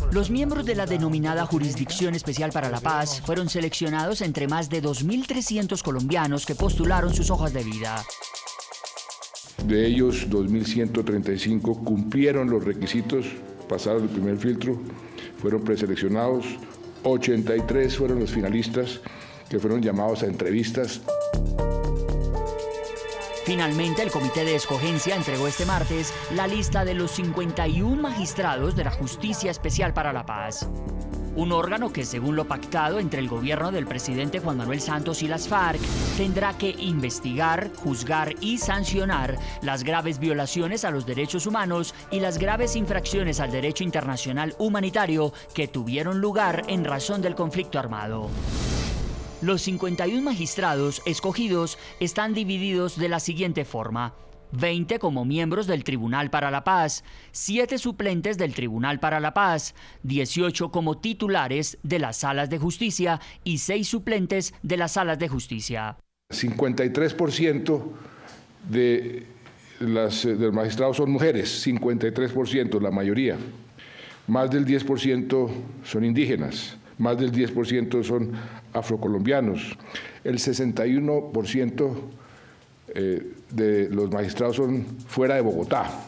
Los miembros de la denominada Jurisdicción Especial para la Paz fueron seleccionados entre más de 2.300 colombianos que postularon sus hojas de vida. De ellos, 2.135 cumplieron los requisitos, pasaron el primer filtro, fueron preseleccionados, 83 fueron los finalistas que fueron llamados a entrevistas. Finalmente, el Comité de Escogencia entregó este martes la lista de los 51 magistrados de la Justicia Especial para la Paz. Un órgano que, según lo pactado entre el gobierno del presidente Juan Manuel Santos y las FARC, tendrá que investigar, juzgar y sancionar las graves violaciones a los derechos humanos y las graves infracciones al derecho internacional humanitario que tuvieron lugar en razón del conflicto armado. Los 51 magistrados escogidos están divididos de la siguiente forma: 20 como miembros del Tribunal para la Paz, 7 suplentes del Tribunal para la Paz, 18 como titulares de las salas de justicia y 6 suplentes de las salas de justicia. 53% de los magistrados son mujeres, 53%, la mayoría. Más del 10% son indígenas. Más del 10% son afrocolombianos. El 61% de los magistrados son fuera de Bogotá.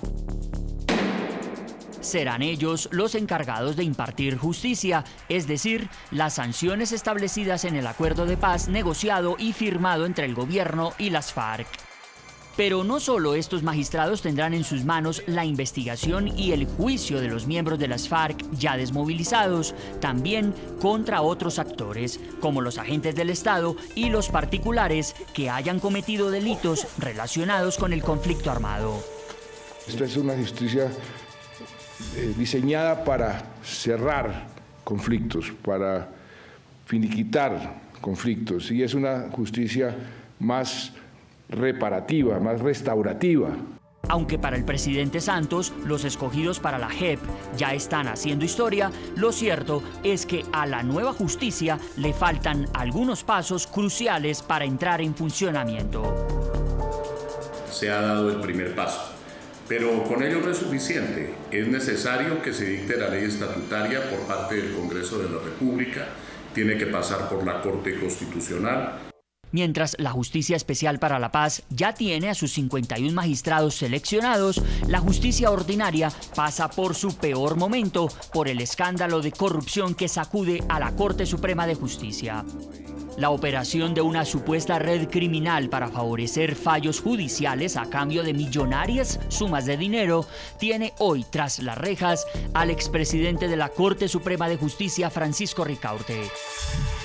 Serán ellos los encargados de impartir justicia, es decir, las sanciones establecidas en el acuerdo de paz negociado y firmado entre el gobierno y las FARC. Pero no solo estos magistrados tendrán en sus manos la investigación y el juicio de los miembros de las FARC ya desmovilizados, también contra otros actores, como los agentes del Estado y los particulares que hayan cometido delitos relacionados con el conflicto armado. Esta es una justicia diseñada para cerrar conflictos, para finiquitar conflictos, y es una justicia más reparativa, más restaurativa. Aunque para el presidente Santos los escogidos para la JEP ya están haciendo historia, lo cierto es que a la nueva justicia le faltan algunos pasos cruciales para entrar en funcionamiento. Se ha dado el primer paso, pero con ello no es suficiente. Es necesario que se dicte la ley estatutaria por parte del Congreso de la República, tiene que pasar por la Corte Constitucional. Mientras la Justicia Especial para la Paz ya tiene a sus 51 magistrados seleccionados, la justicia ordinaria pasa por su peor momento por el escándalo de corrupción que sacude a la Corte Suprema de Justicia. La operación de una supuesta red criminal para favorecer fallos judiciales a cambio de millonarias sumas de dinero tiene hoy tras las rejas al expresidente de la Corte Suprema de Justicia, Francisco Ricaurte.